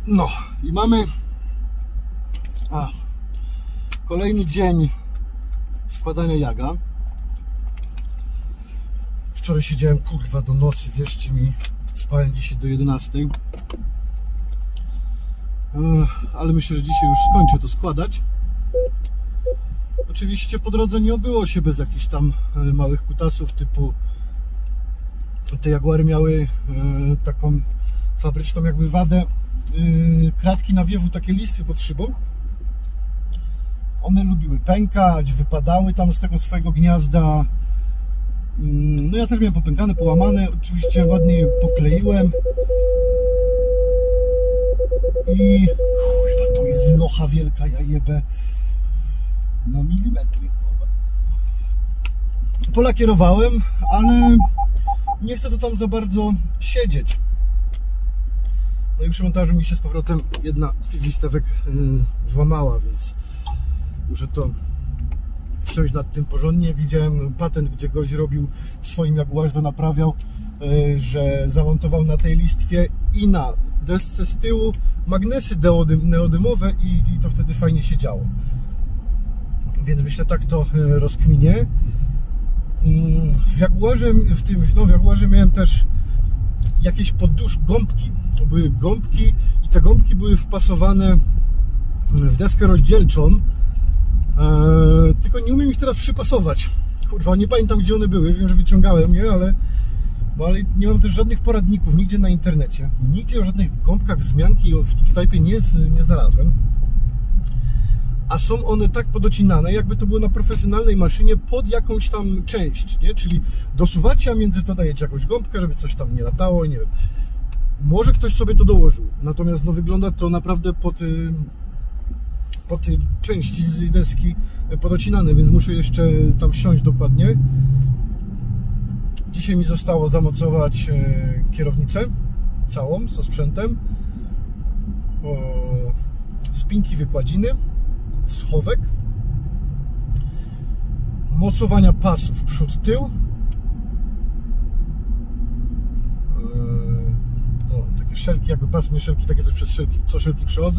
No i mamy kolejny dzień składania jaga. Wczoraj siedziałem kurwa do nocy, wierzcie mi, spałem dzisiaj do 11. Ale myślę, że dzisiaj już skończę to składać. Oczywiście po drodze nie obyło się bez jakichś tam małych kutasów, typu te Jaguary miały taką fabryczną jakby wadę, kratki nawiewu, takie listwy pod szybą. One lubiły pękać, wypadały tam z tego swojego gniazda. No ja też miałem popękane, połamane, oczywiście ładnie je pokleiłem. I kurwa, to jest locha wielka, ja jebę na milimetry, kurwa. Polakierowałem, ale nie chcę to tam za bardzo siedzieć. No i przy montażu mi się z powrotem jedna z tych listewek złamała, więc muszę to przejść nad tym porządnie. Widziałem patent, gdzie gość robił w swoim Jaguarze, naprawiał, że zamontował na tej listwie i na desce z tyłu magnesy neodymowe i to wtedy fajnie się działo. Więc myślę, tak to rozkminię. W Jaguarze miałem też jakieś gąbki. To były gąbki i te gąbki były wpasowane w deskę rozdzielczą. Tylko nie umiem ich teraz przypasować. Kurwa, nie pamiętam, gdzie one były. Wiem, że wyciągałem je, ale nie mam też żadnych poradników nigdzie na internecie. Nigdzie o żadnych gąbkach wzmianki w X-Type nie znalazłem. A są one tak podocinane, jakby to było na profesjonalnej maszynie pod jakąś tam część, nie? Czyli dosuwacie, a między to dajecie jakąś gąbkę, żeby coś tam nie latało, nie wiem. Może ktoś sobie to dołożył, natomiast no, wygląda to naprawdę po tej części z deski podocinane, więc muszę jeszcze tam siąść dokładnie. Dzisiaj mi zostało zamocować kierownicę całą, z osprzętem, spinki wykładziny, schowek, mocowania pasów przód-tył, takie szelki, jakby pasmy szelki, takie coś przez szelki, co szelki przechodzą,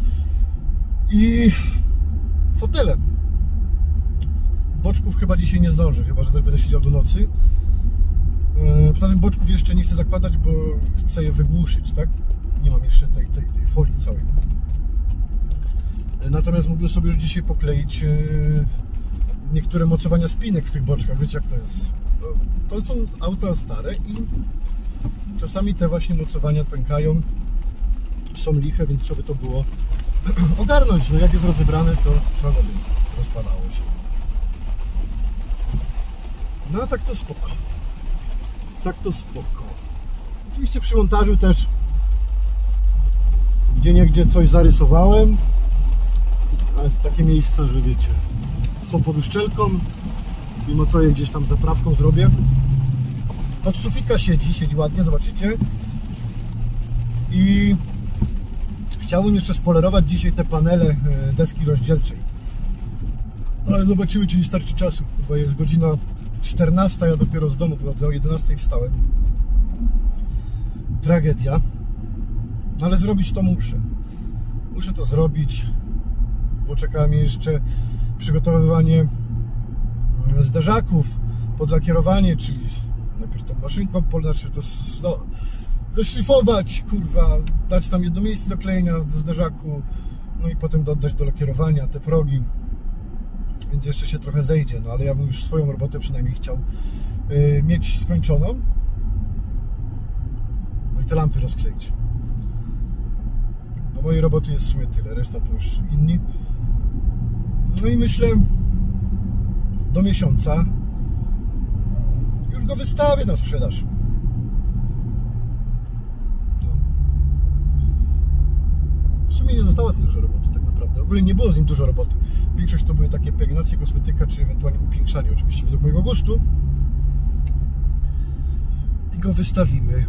i fotele. Boczków chyba dzisiaj nie zdążę, chyba że też będę siedział do nocy. Poza tym boczków jeszcze nie chcę zakładać, bo chcę je wygłuszyć, tak? Nie mam jeszcze tej folii całej. Natomiast mógłbym sobie już dzisiaj pokleić niektóre mocowania spinek w tych boczkach. Wiecie, jak to jest? To są auta stare i czasami te właśnie mocowania pękają, są liche, więc trzeba by to było ogarnąć. No jak jest rozebrane, to trzeba by rozpadało się. No a tak to spoko. Tak to spoko. Oczywiście przy montażu też gdzieniegdzie coś zarysowałem, ale to takie miejsca, że wiecie, są pod uszczelką, mimo to je gdzieś tam zaprawką zrobię. Od sufika siedzi ładnie, zobaczycie. I chciałbym jeszcze spolerować dzisiaj te panele deski rozdzielczej, ale zobaczymy, czy mi starczy czasu, bo jest godzina 14, ja dopiero z domu wychodzę, o 11 wstałem. Tragedia. Ale zrobić to muszę. Muszę to zrobić. Poczeka mnie jeszcze przygotowywanie zderzaków, podlakierowanie, czyli najpierw tą maszynką, znaczy to zeszlifować, kurwa, dać tam jedno miejsce do klejenia do zderzaku, no i potem oddać do lakierowania te progi. Więc jeszcze się trochę zejdzie, no ale ja bym już swoją robotę przynajmniej chciał mieć skończoną. No i te lampy rozkleić. Do mojej roboty jest w sumie tyle, reszta to już inni. No i myślę, do miesiąca już go wystawię na sprzedaż. No. W sumie nie zostało z nim dużo roboty tak naprawdę. W ogóle nie było z nim dużo roboty. Większość to były takie pielęgnacje, kosmetyka, czy ewentualnie upiększanie, oczywiście według mojego gustu. I go wystawimy.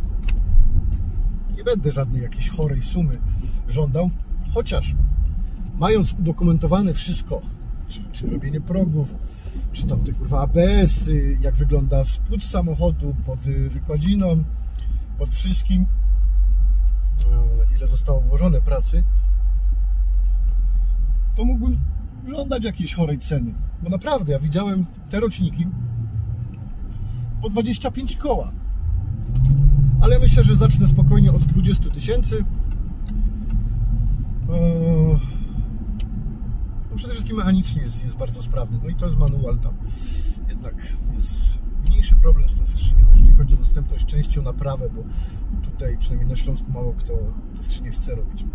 Nie będę żadnej jakiejś chorej sumy żądał, chociaż mając udokumentowane wszystko, czy robienie progów, czy tam te kurwa ABS-y, jak wygląda spód samochodu pod wykładziną, pod wszystkim, ile zostało włożone pracy, to mógłbym żądać jakiejś chorej ceny. Bo naprawdę, ja widziałem te roczniki po 25 koła. Ale myślę, że zacznę spokojnie od 20 000. No przede wszystkim mechanicznie jest bardzo sprawny. No i to jest manual, tam jednak jest mniejszy problem z tą skrzynią, jeżeli chodzi o dostępność części, o naprawę, bo tutaj przynajmniej na Śląsku mało kto te skrzynie chce robić.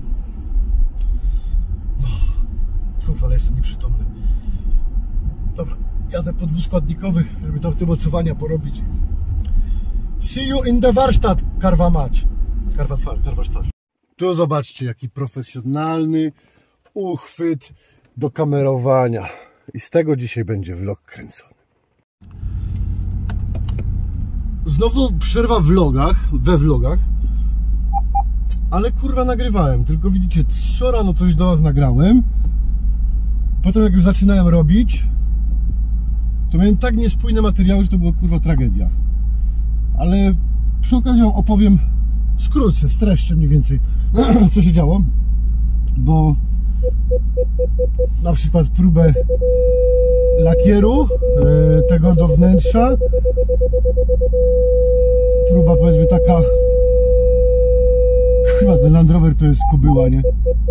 No, kurwa, ale jestem nieprzytomny. Dobra, jadę po dwuskładnikowy, żeby tam te mocowania porobić. See you in the warsztat, karwa mać. Karwa twarz. Tu zobaczcie, jaki profesjonalny uchwyt do kamerowania. I z tego dzisiaj będzie vlog kręcony. Znowu przerwa we vlogach. Ale kurwa nagrywałem. Tylko widzicie, co rano coś do was nagrałem. Potem jak już zaczynałem robić, to miałem tak niespójne materiały, że to była kurwa tragedia. Ale przy okazji opowiem skrótce, streszczę mniej więcej, co się działo. Bo na przykład próbę lakieru tego do wnętrza, próba powiedzmy taka, chyba ten Land Rover to jest kubyła, nie?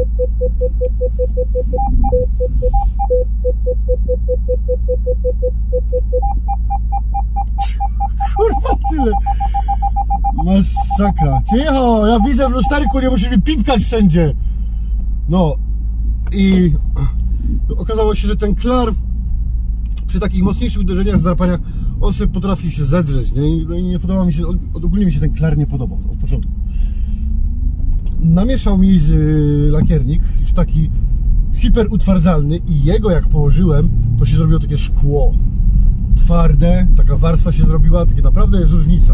Kurwa tyle. Masakra. Cicho, ja widzę w lusterku, nie musisz mi pipkać wszędzie. No i okazało się, że ten klar przy takich mocniejszych uderzeniach, zdrapaniach, on sobie potrafi się zedrzeć, nie? No i nie podoba mi się, ogólnie mi się ten klar nie podobał od początku. Namieszał mi lakiernik, już taki hiperutwardzalny, i jego jak położyłem, to się zrobiło takie szkło twarde, taka warstwa się zrobiła, takie naprawdę jest różnica.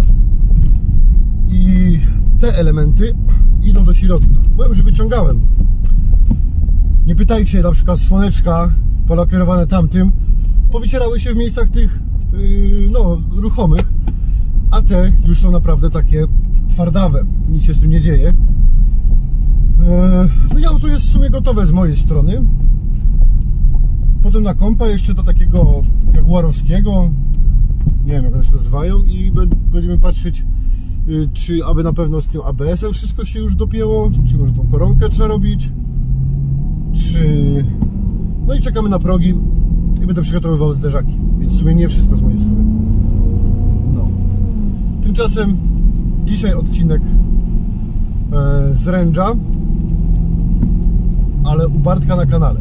I te elementy idą do środka. Powiem, że wyciągałem. Nie pytajcie, na przykład słoneczka polakierowane tamtym powycierały się w miejscach tych no, ruchomych, a te już są naprawdę takie twardawe. Nic się z tym nie dzieje. No i auto jest w sumie gotowe z mojej strony. Potem na kompa jeszcze do takiego jaguarowskiego, nie wiem jak one się nazywają, i będziemy patrzeć, czy aby na pewno z tym ABS-em wszystko się już dopięło, czy może tą koronkę trzeba robić, czy... No i czekamy na progi i będę przygotowywał zderzaki, więc w sumie nie wszystko z mojej strony. No. Tymczasem dzisiaj odcinek z Range'a, ale u Bartka na kanale,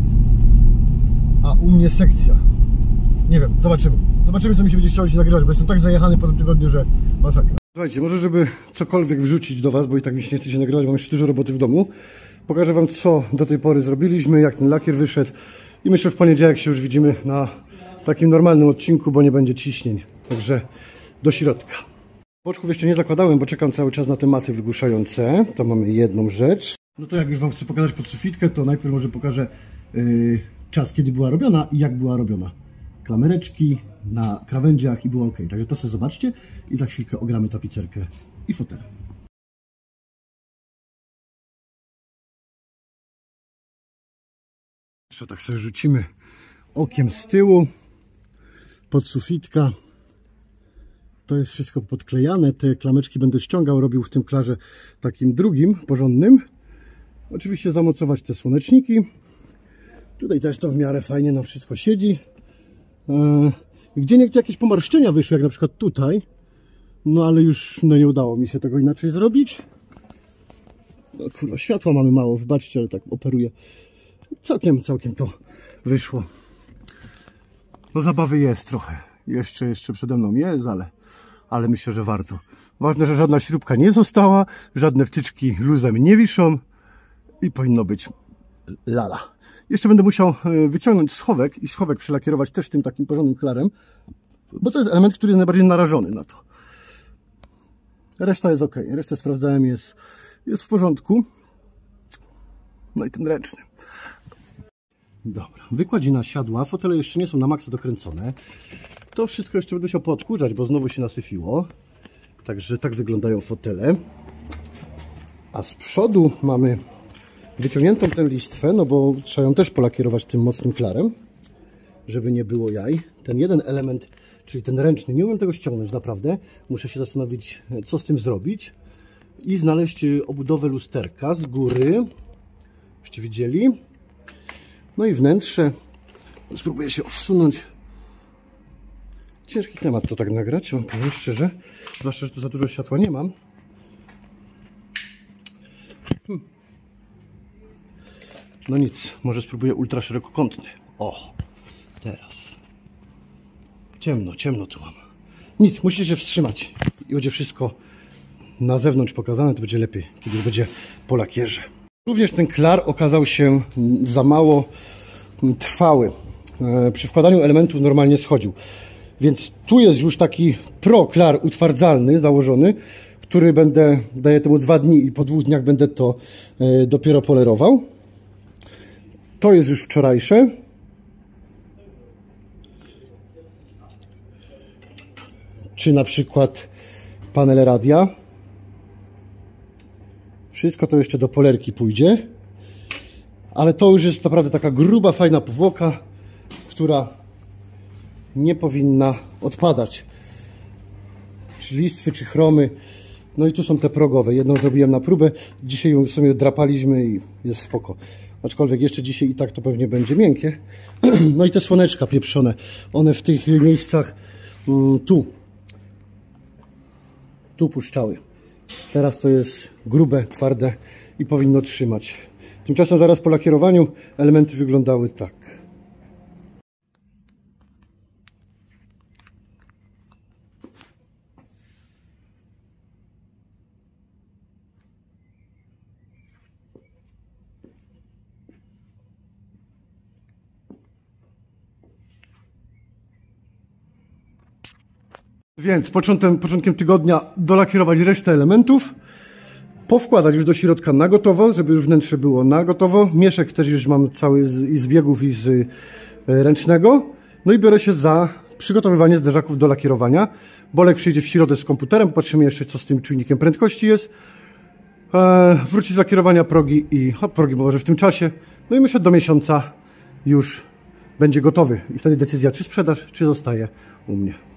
a u mnie sekcja. Nie wiem, zobaczymy. Zobaczymy, co mi się będzie chciało nagrywać, bo jestem tak zajechany po tym tygodniu, że masakra. Słuchajcie, może żeby cokolwiek wrzucić do was, bo i tak mi się nie chce się nagrywać, mam jeszcze dużo roboty w domu. Pokażę wam, co do tej pory zrobiliśmy, jak ten lakier wyszedł, i myślę, że w poniedziałek się już widzimy na takim normalnym odcinku, bo nie będzie ciśnień. Także do środka. Boczków jeszcze nie zakładałem, bo czekam cały czas na te maty wygłuszające. To mamy jedną rzecz. No to jak już wam chcę pokazać podsufitkę, to najpierw może pokażę czas, kiedy była robiona i jak była robiona. Klamereczki na krawędziach i było ok. Także to sobie zobaczcie i za chwilkę ogramy tapicerkę i fotele. Jeszcze tak sobie rzucimy okiem z tyłu. Podsufitka. To jest wszystko podklejane. Te klameczki będę ściągał, robił w tym klarze takim drugim, porządnym. Oczywiście zamocować te słoneczniki. Tutaj też to w miarę fajnie nam wszystko siedzi. Gdzieniegdzie jakieś pomarszczenia wyszły, jak na przykład tutaj. No ale już nie udało mi się tego inaczej zrobić. No kurwa, światła mamy mało, wybaczcie, ale tak operuję. Całkiem to wyszło. No zabawy jest trochę. Jeszcze przede mną jest, ale myślę, że warto. Ważne, że żadna śrubka nie została, żadne wtyczki luzem nie wiszą i powinno być lala. Jeszcze będę musiał wyciągnąć schowek i schowek przylakierować też tym takim porządnym klarem, bo to jest element, który jest najbardziej narażony na to. Reszta jest ok. Resztę sprawdzałem, jest w porządku. No i ten ręczny. Dobra, wykładzina siadła, fotele jeszcze nie są na maksa dokręcone. To wszystko jeszcze będę musiał poodkurzać, bo znowu się nasyfiło. Także tak wyglądają fotele. A z przodu mamy wyciągniętą tę listwę, no bo trzeba ją też polakierować tym mocnym klarem, żeby nie było jaj. Ten jeden element, czyli ten ręczny, nie umiem tego ściągnąć naprawdę. Muszę się zastanowić, co z tym zrobić. I znaleźć obudowę lusterka z góry. Żeście widzieli. No i wnętrze. Spróbuję się odsunąć. Ciężki temat to tak nagrać, wam powiem szczerze. Zwłaszcza, że to za dużo światła nie mam. No nic, może spróbuję ultra szerokokątny. O, teraz. Ciemno, ciemno tu mam. Nic, musicie się wstrzymać i będzie wszystko na zewnątrz pokazane, to będzie lepiej, kiedy będzie po lakierze. Również ten klar okazał się za mało trwały. Przy wkładaniu elementów normalnie schodził. Więc tu jest już taki pro klar utwardzalny założony, który daję temu 2 dni i po 2 dniach będę to dopiero polerował. To jest już wczorajsze. Czy na przykład panele radia. Wszystko to jeszcze do polerki pójdzie. Ale to już jest naprawdę taka gruba, fajna powłoka, która nie powinna odpadać. Czy listwy, czy chromy. No i tu są te progowe. Jedną zrobiłem na próbę. Dzisiaj ją sobie drapaliśmy i jest spoko. Aczkolwiek jeszcze dzisiaj i tak to pewnie będzie miękkie. No i te słoneczka pieprzone. One w tych miejscach tu puszczały. Teraz to jest grube, twarde i powinno trzymać. Tymczasem zaraz po lakierowaniu elementy wyglądały tak. Więc początkiem tygodnia dolakierować resztę elementów, powkładać już do środka na gotowo, żeby już wnętrze było na gotowo. Mieszek też już mam cały i z biegów, i z ręcznego. No i biorę się za przygotowywanie zderzaków do lakierowania. Bolek przyjdzie w środę z komputerem, popatrzymy jeszcze, co z tym czujnikiem prędkości jest. Wróci z lakierowania progi i progi może w tym czasie. No i myślę, do miesiąca już będzie gotowy. I wtedy decyzja, czy sprzedaż, czy zostaje u mnie.